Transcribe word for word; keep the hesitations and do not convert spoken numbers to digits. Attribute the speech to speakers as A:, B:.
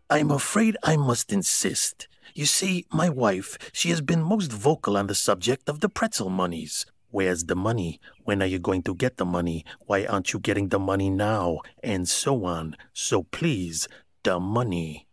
A: I'm afraid I must insist. You see, my wife, she has been most vocal on the subject of the pretzel monies. Where's the money? When are you going to get the money? Why aren't you getting the money now? And so on. So please, the money.